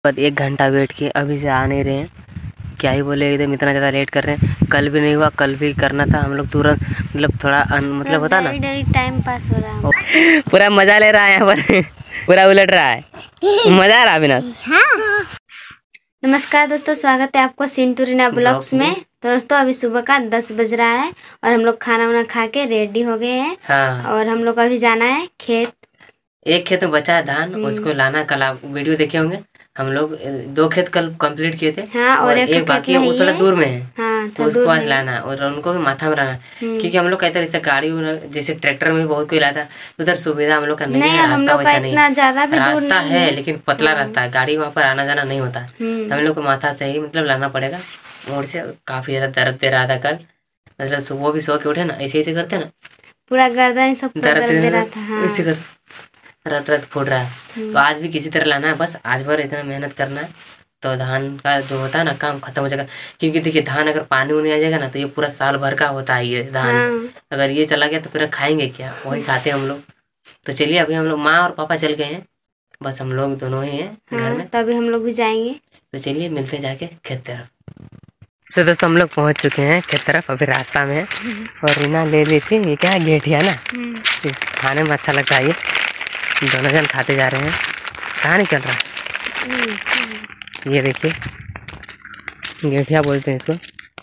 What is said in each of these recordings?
बाद 1 घंटा वेट किए, अभी से आ नहीं रहे हैं। क्या ही बोले, एकदम इतना ज़्यादा लेट कर रहे हैं। कल भी नहीं हुआ, कल भी करना था हम लोग तुरंत, मतलब थोड़ा मतलब होता ना, टाइम पास हो रहा है। पूरा मजा ले रहा है यहाँ पर पूरा उलट रहा है, मजा आ रहा है बिना। हाँ। नमस्कार दोस्तों, स्वागत है आपको सिंटू रीना ब्लॉग्स में। तो दोस्तों अभी सुबह का 10 बज रहा है और हम लोग खाना वाना खा के रेडी हो गए हैं। हाँ। और हम लोग अभी जाना है खेत। एक खेत में बचा है धान, उसको लाना। कल आप वीडियो देखे होंगे, हम लोग 2 खेत कल कंप्लीट किए थे। हाँ, और एक बाकी है, वो थोड़ा दूर में है। हाँ, तो उसको आज लाना है और उनको भी माथा में रहना, क्योंकि हम लोग कहते हैं जैसे गाड़ी जैसे ट्रैक्टर में भी बहुत कोई लाता, उधर सुविधा हम लोग का नहीं है, रास्ता वैसा नहीं है। रास्ता है लेकिन पतला रास्ता है, गाड़ी वहाँ पर आना जाना नहीं होता। तो हम लोग को माथा से ही मतलब लाना पड़ेगा। मोड़ से काफी ज्यादा दर्द दे रहा था कल, मतलब सुबह भी सो के उठे ना, ऐसे ऐसे करते ना, पूरा गर्दन सब दर्द दे रहा था। हाँ। ऐसे कर रट रट फूट रहा है। तो आज भी किसी तरह लाना है, बस आज भर इतना मेहनत करना है, तो धान का जो होता है ना काम खत्म हो जाएगा। क्योंकि देखिए धान अगर पानी उनी आ जाएगा ना, तो ये पूरा साल भर का होता है ये धान। हाँ। अगर ये चला गया तो फिर खाएंगे क्या, वही खाते हैं हम लोग। तो चलिए अभी हम लोग माँ और पापा चल गए हैं, बस हम लोग दोनों ही हैं घर में। तभी हम लोग भी जाएंगे। तो चलिए मिलते जाके खेत तरफ। तो दोस्तों हम लोग पहुंच चुके हैं खेत तरफ, अभी रास्ता में है। और रीना ले ली थी, ये क्या है, गेठिया ना, इस खाने में अच्छा लगता है ये। दोनों जन खाते जा रहे हैं। कहाँ निकल रहा है, ये देखिए, गेठिया बोलते हैं इसको।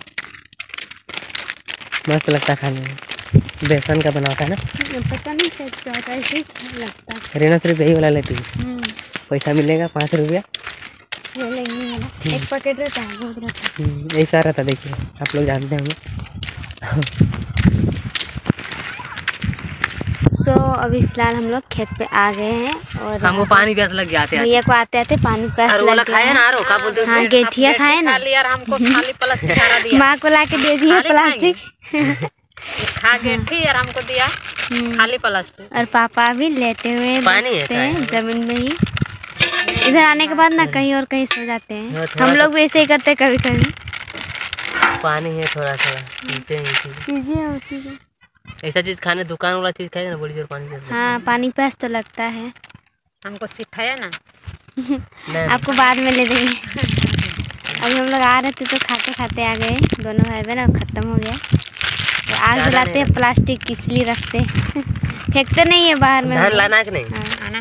मस्त लगता है खाने में, बेसन का बना होता है ना। पता नहीं कैसे होता है, ऐसे ही लगता है। रीना सिर्फ यही वाला लेती है। पैसा मिलेगा 5 रुपया, एक पैकेट रहता है, बहुत रहता है। ऐसा रहता, देखिए आप लोग जानते होंगे। सो अभी फिलहाल हम लोग खेत पे आ गए हैं और हमको पानी प्यास लग गया, भैया को आते आते पानी प्यास लग गया है। ना, क्या बोलते हैं, हाँ, गेठिया खाए ना, हमको खाली प्लास्टिक माँ को ला के दे दिया प्लास्टिक। खा गेठी और हमको दिया खाली प्लास्टिक। और पापा भी लेटे हुए बसते हैं जमीन में ही। इधर आने के बाद ना कहीं और कहीं सो जाते हैं। हम लोग भी ऐसे ही करते कभी कभी। पानी है थोड़ा थोड़ा पीते हैं। ऐसा चीज खाने, दुकान वाला चीज खाएगा ना, बड़ी जोर पानी प्यास। हाँ, पानी प्यास तो लगता है। हमको सिखाया ना आपको बाद में ले देंगे। अभी हम लोग आ रहे थे तो खाते खाते आ गए दोनों भाई बहन, और खत्म हो गया। तो आग जलाते हैं, प्लास्टिक इसलिए रखते फेंकते नहीं है बाहर में। धान लाना है कि नहीं? आना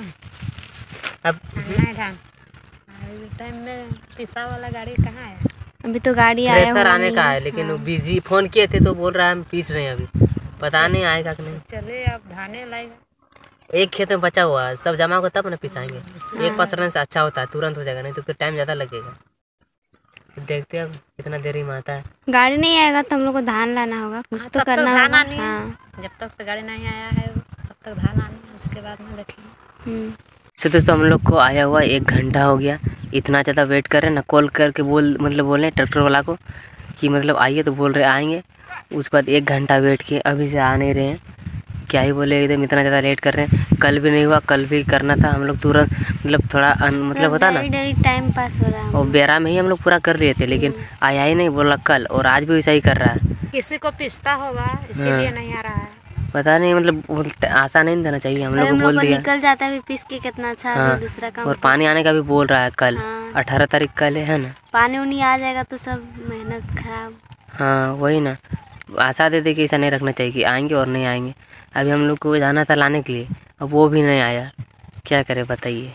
अब धान टाइम में पिसा वाला गाड़ी कहाँ है? अभी तो गाड़ी आया हुआ आने का है, लेकिन वो बिजी, फोन किए थे तो बोल रहा है हम पीस रहे हैं, अभी पता नहीं आएगा कि नहीं। चले अब धाने लाएगा। एक खेत में बचा हुआ है, सब जमा होगा तब ना पिसाएंगे। एक पसरने से अच्छा होता है, तुरंत हो जाएगा, नहीं तो फिर टाइम ज्यादा लगेगा। देखते हैं अब कितना देरी में आता है। गाड़ी नहीं आएगा तो हम लोग को धान लाना होगा, कुछ तो करना होगा। जब तक से गाड़ी नहीं आया है तब तक धान आना, उसके बाद में देखेंगे। तो दोस्तों हम लोग को आया हुआ 1 घंटा हो गया, इतना ज़्यादा वेट कर रहे हैं ना, कॉल करके बोल रहे ट्रैक्टर वाला को कि मतलब आइए, तो बोल रहे आएंगे। उसके बाद 1 घंटा वेट किए, अभी से आ नहीं रहे हैं। क्या ही बोले, एकदम इतना ज़्यादा लेट कर रहे हैं। कल भी नहीं हुआ, कल भी करना था हम लोग तुरंत, मतलब थोड़ा मतलब होता ना, टाइम पास हो रहा है। और बेरा में ही हम लोग पूरा कर लिए थे, लेकिन आया ही नहीं, बोला कल, और आज भी वैसा ही कर रहा है। किसी को पिसता होगा इसीलिए नहीं आ रहा है, पता नहीं, मतलब आशा नहीं देना चाहिए, हम लोग को बोल दिया। निकल जाता है पीस के, कितना अच्छा है। दूसरा काम, और पानी आने का भी बोल रहा है कल। 18 तारीख कल है ना। पानी उनी आ जाएगा तो सब मेहनत खराब। हाँ वही ना, आशा दे कि ऐसा नहीं रखना चाहिए कि आएंगे और नहीं आएंगे। अभी हम लोग को जाना था लाने के लिए, अब वो भी नहीं आया, क्या करें बताइए।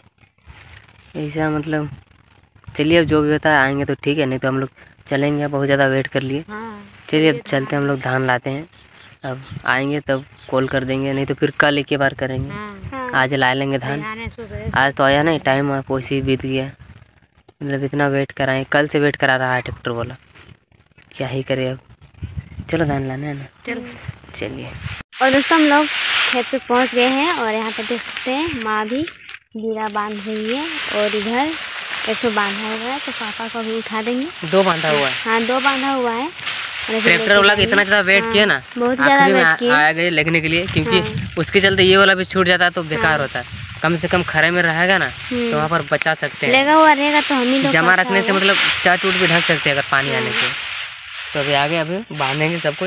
ऐसा मतलब चलिए, अब जो भी होता है आएंगे तो ठीक है, नहीं तो हम लोग चलेंगे, बहुत ज़्यादा वेट कर लिए। चलिए अब चलते हैं, हम लोग धान लाते हैं। अब आएंगे तब कॉल कर देंगे, नहीं तो फिर कल एक ही बार करेंगे। आज ला लेंगे धान, आज तो आया नहीं, टाइम आप वैसे ही बीत गया। मतलब इतना वेट कराएं, कल से वेट करा रहा है ट्रैक्टर वाला, क्या ही करे अब। चलो धान लाना है ना, चलिए। और दोस्तों हम लोग खेत पे पहुंच गए हैं और यहाँ पर देख सकते हैं माँ भी गिरा बांध रही है, और इधर एक तो बांधा हुआ है, तो पापा को भी उठा देंगे। 2 बांधा हुआ है। हाँ, 2 बांधा हुआ है। ट्रैक्टर वाला का इतना ज़्यादा वेट किया ना, बहुत ज़्यादा वेट किया आया गए लगने के लिए, क्योंकि उसके चलते ये वाला भी छूट जाता है तो बेकार होता है। कम से कम खरे में रहेगा ना, तो वहाँ पर बचा सकते हैं। लेगा हुआ रहेगा तो हम ही लोग जमा रखने से मतलब चट उट भी ढक सकते हैं अगर पानी आने से। तो अभी आगे अभी बांधेंगे सबको,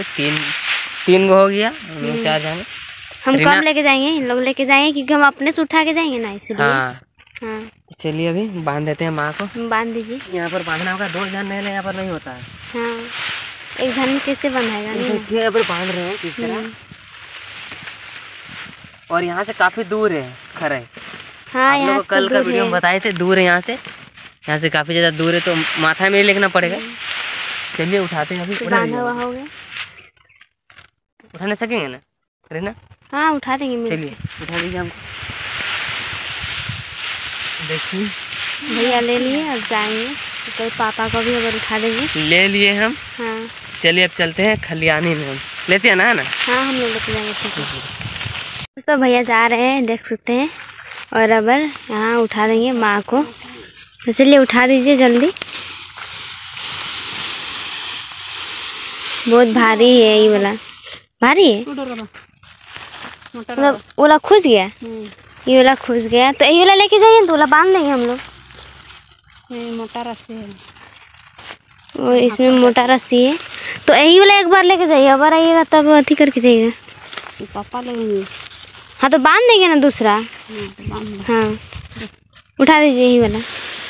3 गो हो गया, हम लोग 4 जाएंगे। हम कम लेके जाएंगे, इन लोग लेके जाएंगे, क्योंकि हम अपने से उठा के जाएंगे ना, इसलिए। हाँ, हाँ चलिए अभी बांध देते हैं माँ को। बांध दीजिए। यहाँ पर बांधना होगा, 2 जन रहने यहाँ पर नहीं होता है। हाँ एक जन में कैसे बंधाएगा नहीं ना। देखिए यहाँ पर बांध रहे हैं किस तरह। और यहाँ से काफी दूर है खरे। हाँ आप यहाँ लोगों से को कल का वीडियो में बताए थे, दूर है यहाँ से काफी ज्यादा दूर है, तो माथा में लेना पड़ेगा। चलिए उठाते हैं अभी। तो बांधा हुआ हो गया, उठा नहीं सकेंगे ना रीना? हाँ उठा देंगे मिल। चलिए उठा दीजिए हमको। देखिए भैया ले लिए, अब जाएंगे तो कल पापा को भी अगर उठा देंगे। ले लिए हम। हाँ चलिए अब चलते हैं खलियानी में। हम लेते हैं ना, है ना? हाँ हम लोग लेते जाएंगे। ठीक है दोस्तों, भैया जा रहे हैं देख सकते हैं। और अब यहाँ उठा देंगे माँ को। तो चलिए उठा दीजिए जल्दी। बहुत भारी है ये वाला, भारी है मतलब। वाला खुश गया, ये वाला खुश गया तो ये वाला लेके जाइए, तो वाला बांध देंगे हम लोग। मोटा रस्सी है वो इसमें मोटा रस्सी है, तो यही वाला एक बार लेके जाइए। अब आइएगा तब अथी करके जाइएगा। पापा लगेंगे। हाँ तो बांध देंगे ना दूसरा। हाँ उठा दीजिए यही वाला।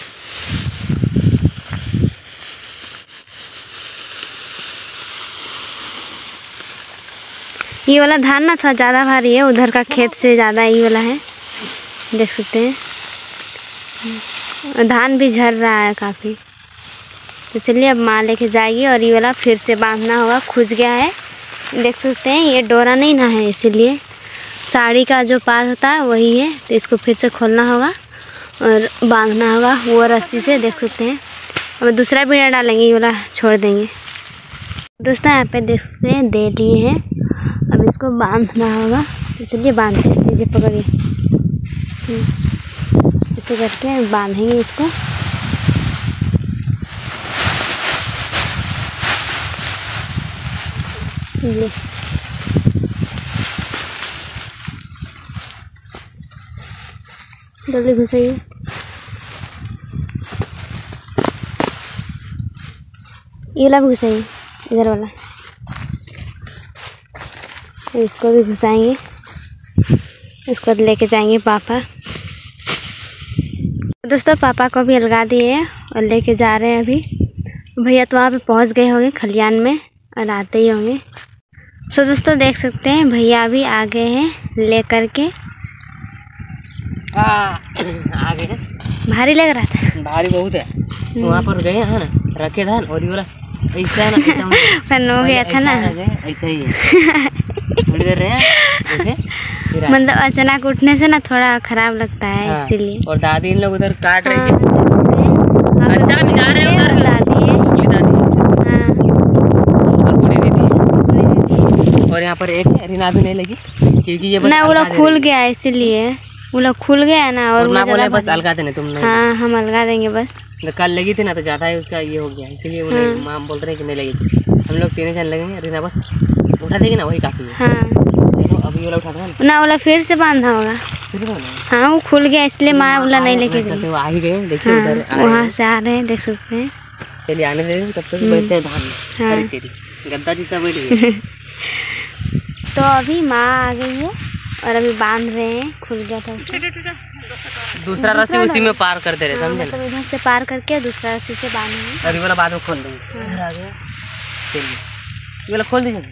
ये वाला धान ना थोड़ा ज़्यादा भारी है, उधर का खेत से ज़्यादा ये वाला है, देख सकते हैं। धान भी झड़ रहा है काफ़ी। तो चलिए अब माँ लेके जाएगी और ये वाला फिर से बांधना होगा, खुज गया है देख सकते हैं। ये डोरा नहीं ना है, इसीलिए साड़ी का जो पार होता है वही है, तो इसको फिर से खोलना होगा और बांधना होगा वो रस्सी से, देख सकते हैं। अब दूसरा बीड़ा डालेंगे, ये वाला छोड़ देंगे। दोस्तों यहाँ पे देख सकते हैं दे लिए हैं, अब इसको बांधना होगा। तो चलिए बांधते हैं, लीजिए पकड़िए, ऐसे करके बांधेंगे इसको। ये जल्दी घुसाइए। ये वाला भी घुसाइए, इधर वाला। इसको भी घुसाएंगे, इसको लेके जाएंगे पापा। दोस्तों पापा को भी अलगा दिए हैं और लेके जा रहे हैं अभी। भैया तो वहाँ पे पहुँच गए होंगे खलियान में और आते ही होंगे। सो दोस्तों देख सकते हैं भैया अभी आ गए हैं ले करके। आ गए। भारी लग रहा था, भारी बहुत है। तो वहाँ पर गए है ना, रखे धान और ये वाला ऐसा है ना, फन हो गया था ना, ऐसा ही है। थोड़ी देर रहे हैं मतलब अचानक उठने से ना थोड़ा खराब लगता है। हाँ, इसीलिए। और दादी इन लोग उधर काट रही है। अच्छा अभी जा रहे हैं उधर। दादी है, हाँ और बूढ़ी दीदी। और यहाँ पर एक रीना भी नहीं लगी क्योंकि ये बस ना, वो लोग खुल गया इसीलिए, वो लोग खुल गया ना। और माँ बोले बस अलगा देने तुम नहीं। हाँ हम अलगा देंगे बस। कल लगी थी ना तो ज़्यादा ही उसका ये हो गया, इसीलिए वो नहीं, माँ बोल रहे हैं कि नहीं लगेगी। हम लोग 3 जन लगेंगे, रीना बस उठा देगी ना, वही काफ़ी है। हाँ अभी वाला उठा देना ना, वाला फिर से बांधा होगा। हाँ वो खुल गया इसलिए माँ वाला नहीं लेके गई। आ ही गए, देखिए उधर वहाँ से आ रहे हैं, देख सकते हैं। चलिए आने दे, तब तक बैठते हैं धान में। अरे तेरी गद्दा जी सब बैठ गए। तो अभी माँ आ गई है और अभी बांध रहे हैं, खुल गया था। दूसरा रस्सी उसी में पार कर दे रहे, समझे? मतलब इधर से पार करके दूसरा रस्सी से बांधेंगे। अभी वाला बाद में खोल देंगे। इधर आ गया, चलिए ये वाला खोल दीजिए।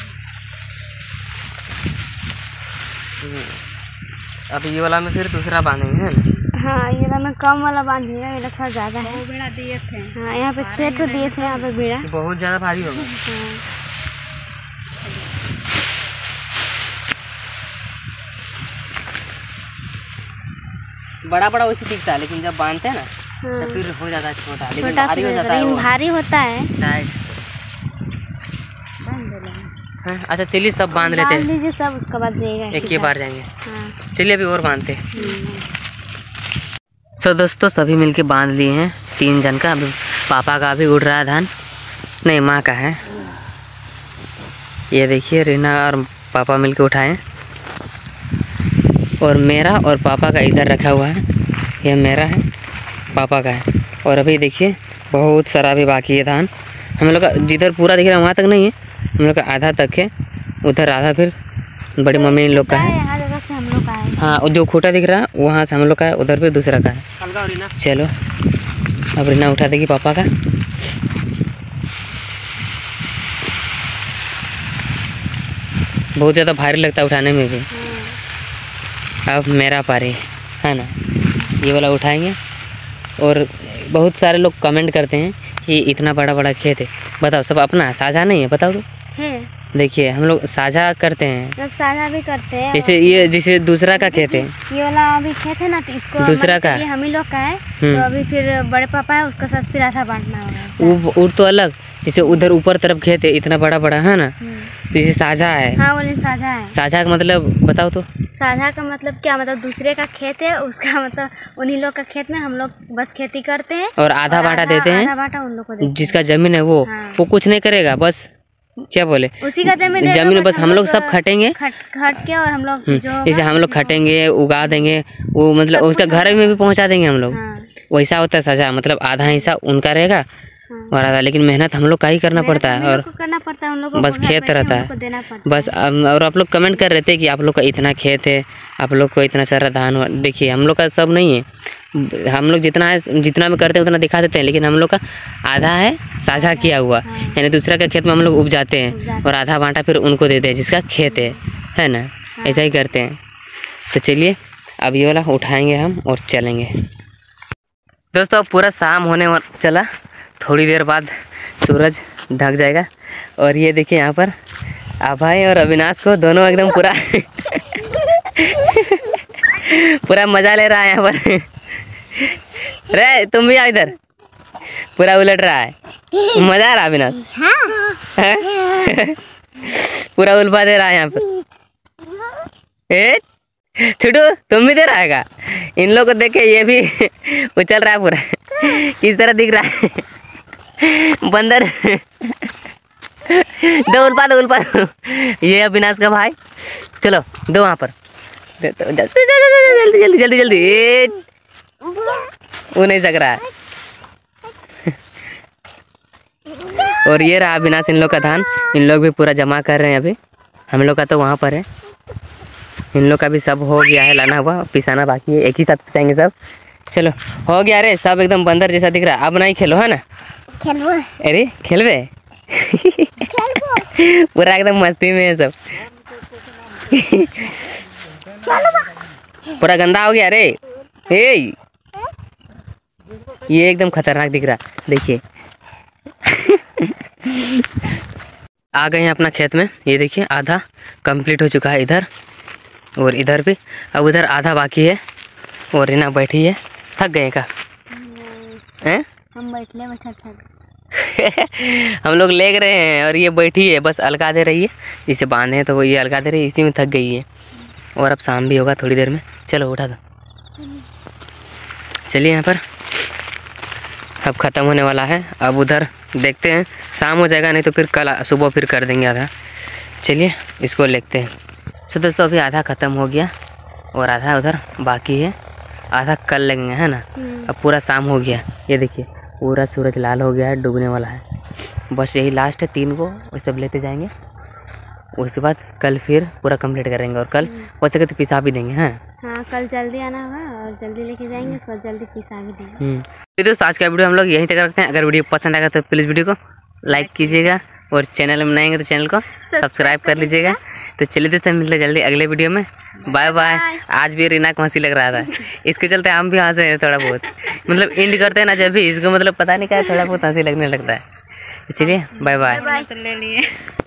अभी ये वाला में फिर दूसरा बांधेंगे, है ना? हाँ ये वाला में कम वाला बांधिएगा, ये थोड़ा ज़्यादा है। बेड़ा दिए थे। हाँ यहाँ पे 6 ठो दिए थे, यहाँ पे बीड़ा। बहुत ज़्यादा भारी होगा। हाँ बड़ा बड़ा वैसे दिखता है, लेकिन जब बांधते हैं ना हाँ। तो फिर हो जाता है छोटा, लेकिन छोटा भारी हो जाता है लेकिन वो। भारी होता है। टाइट। हाँ, अच्छा चलिए सब बांध लेते बांध हैं, लीजिए सब, उसके बाद जाइएगा एक ही बार जाएंगे। हाँ चलिए अभी और बांधते हैं। सो दोस्तों सभी मिलके बांध लिए हैं 3 जन का। अभी पापा का भी उड़ रहा है धान, नहीं माँ का है। ये देखिए रीना और पापा मिलके उठाए, और मेरा और पापा का इधर रखा हुआ है। ये मेरा है, पापा का है। और अभी देखिए बहुत सारा भी बाकी है धान। हम लोग का जिधर पूरा दिख रहा है वहाँ तक नहीं है, हम लोग का आधा तक है, उधर आधा फिर बड़ी मम्मी इन लोग का है। यहाँ जगह से हम लोग का है। हाँ, जो खूटा दिख रहा है वहाँ से हम लोग का है, उधर पे दूसरा का है। चलो अब रीना उठा देगी पापा का। बहुत ज़्यादा भारी लगता है उठाने में भी। अब मेरा पारी है ना, ये वाला उठाएंगे। और बहुत सारे लोग कमेंट करते हैं कि इतना बड़ा बड़ा खेत है, बताओ सब अपना साझा नहीं है? बताओ तो। है देखिए हम लोग साझा करते हैं, सब साझा भी करते हैं। जैसे दूसरा का खेत है, ये वाला अभी खेत है ना, तो इसको दूसरा मतलब का ये हम ही लोग का है। तो अभी फिर बड़े पापा है, उसका साथ फिर आधा बांटना होगा। वो तो अलग, जैसे उधर ऊपर तरफ खेत है इतना बड़ा बड़ा है ना, तो इसे साझा है। हाँ बोले साझा है। साझा का मतलब बताओ तो। साझा का मतलब क्या, मतलब दूसरे का खेत है, उसका मतलब उन्हीं लोग का खेत में हम लोग बस खेती करते हैं और आधा बांटा देते हैं। आधा बांटा उन लोग को देते हैं। जिसका जमीन है वो कुछ नहीं करेगा, बस क्या बोले, उसी का जमीन बस हम लोग सब खटेंगे, खट के, और हम लोग जो जैसे हम लोग खटेंगे उगा देंगे, वो मतलब उसका घर में भी पहुंचा देंगे हम लोग। वैसा होता है साझा, मतलब आधा हिस्सा उनका रहेगा और आधा, लेकिन मेहनत हम लोग का ही करना पड़ता है। और करना पड़ता है उन लोगों को, बस खेत रहता है बस। और आप लोग कमेंट कर रहे थे कि आप लोग का इतना खेत है, आप लोग को इतना सारा धान। देखिए हम लोग का सब नहीं है, हम लोग जितना है, जितना भी करते हैं उतना दिखा देते हैं, लेकिन हम लोग का आधा है साझा किया हुआ, यानी दूसरा का खेत में हम लोग उपजाते हैं और आधा बांटा फिर उनको देते हैं जिसका खेत है ना। ऐसा ही करते हैं। तो चलिए अब ये वाला उठाएंगे हम और चलेंगे। दोस्तों अब पूरा शाम होने चला, थोड़ी देर बाद सूरज ढक जाएगा। और ये देखिए यहाँ पर अभय और अविनाश को दोनों एकदम पूरा पूरा मजा ले रहा है यहाँ पर। रे तुम भी आओ इधर, पूरा उलट रहा है, मजा आ रहा है अविनाश। पूरा उल्फा दे रहा है यहाँ पर। ए छोटू तुम भी दे रहा है? इन लोग को देखे ये भी उछल रहा है पूरा, किस तरह दिख रहा है बंदर। दो उल्फा ये अविनाश का भाई, चलो दो वहाँ पर, जल्दी जल्दी जल्दी। वो नहीं सक रहा है। और ये रहा अविनाश इन लोग का धान, इन लोग भी पूरा जमा कर रहे हैं अभी। हम लोग का तो वहाँ पर है, इन लोग का भी सब हो गया है, लाना हुआ, पिसाना बाकी है, एक ही साथ पिसाएंगे सब। चलो हो गया रे, सब एकदम बंदर जैसा दिख रहा है। अब नहीं खेलो है ना? खेलबो। अरे खेलवे पूरा एकदम मस्ती में है सब। पूरा गंदा हो गया रे। ए ये एकदम खतरनाक दिख रहा, देखिए। आ गए हैं अपना खेत में, ये देखिए आधा कंप्लीट हो चुका है इधर और इधर भी, अब उधर आधा बाकी है। और रीना बैठी है, थक गए का? हैं? हम बैठने बैठा थक हम लोग लेग रहे हैं और ये बैठी है, बस अलगा दे रही है, इसे बांधे हैं तो वो ये अलगा दे रही है, इसी में थक गई है। और अब शाम भी होगा थोड़ी देर में, चलो उठा दो। चलिए यहाँ पर अब ख़त्म होने वाला है, अब उधर देखते हैं, शाम हो जाएगा नहीं तो फिर कल सुबह फिर कर देंगे आधा। चलिए इसको लेते हैं। सो दोस्तों अभी आधा ख़त्म हो गया और आधा उधर बाकी है, आधा कल लगेंगे है ना। अब पूरा शाम हो गया, ये देखिए पूरा सूरज लाल हो गया है, डूबने वाला है। बस यही लास्ट है, 3 को वो सब लेते जाएंगे, उसके बाद कल फिर पूरा कंप्लीट करेंगे और कल हो सके तो पिसा भी देंगे। हाँ कल जल्दी आना होगा और जल्दी लेके जाएंगे, उसके बाद जल्दी पिसा भी देंगे। तो दोस्तों आज का वीडियो हम लोग यहीं तक रखते हैं। अगर वीडियो पसंद आएगा तो प्लीज़ वीडियो को लाइक कीजिएगा और चैनल में नए आएंगे तो चैनल को सब्सक्राइब कर लीजिएगा। तो चलिए दोस्तों मिलते जल्दी अगले वीडियो में, बाय बाय। आज भी रीना को हंसी लग रहा था, इसके चलते हम भी हंसे हैं थोड़ा बहुत, मतलब एंड करते हैं ना जब भी, इसको मतलब पता नहीं क्या थोड़ा बहुत हंसी लगने लगता है। चलिए बाय बाय।